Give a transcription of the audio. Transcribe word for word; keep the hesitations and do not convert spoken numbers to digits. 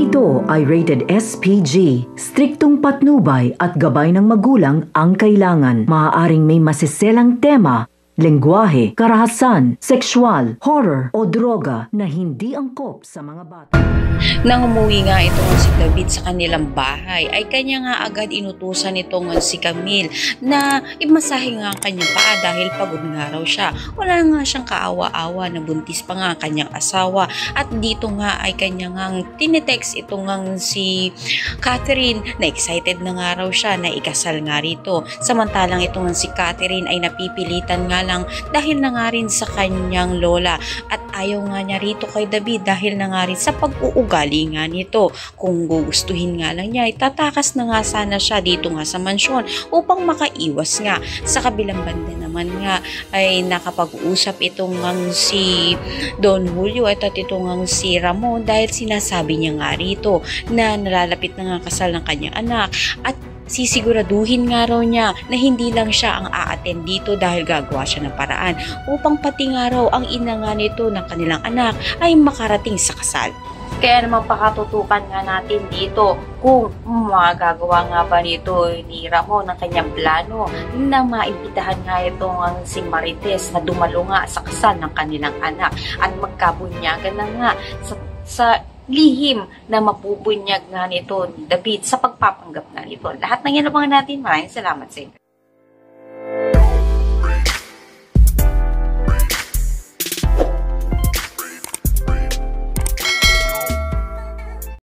Ito ay rated S P G. Striktong patnubay at gabay ng magulang ang kailangan. Maaaring may masiselang tema, lengguwahe, karahasan, sexual, horror o droga na hindi angkop sa mga bata. Nang umuwi nga itong si David sa kanilang bahay, ay kanya nga agad inutusan itong si Camille na imasahe nga ang kanyang paa dahil pagod nga raw siya. Wala nga siyang kaawa-awa na buntis pa nga kanyang asawa. At dito nga ay kanya nga tinetext itong nga si Catherine na excited na nga raw siya na ikasal nga rito. Samantalang itong si Catherine ay napipilitan nga lang dahil na nga rin sa kanyang lola at ayaw nga niya rito kay David dahil na nga rin sa pag-uugali nga nito. Kung gugustuhin nga lang niya, itatakas na nga sana siya dito nga sa mansyon upang makaiwas nga. Sa kabilang banda naman nga ay nakapag-uusap itong ngang si Don Julio at itong ngang si Ramon dahil sinasabi niya nga rito na nalalapit na nga kasal ng kanyang anak at sisiguraduhin nga raw niya na hindi lang siya ang a-attend dito dahil gagawa siya ng paraan upang pati nga raw ang ina nga nito ng kanilang anak ay makarating sa kasal. Kaya naman pakatutukan nga natin dito kung magagawa nga ba nito ni Ramon ng kanyang plano na maimbitahan nga itong ang si Marites na dumalo nga sa kasal ng kanilang anak at magkabunyagan na nga sa, sa lihim na mapubunyag nga nito ni David sa pagpapanggap nga nito. Lahat ng yan naman natin. Maraming salamat sa inyo.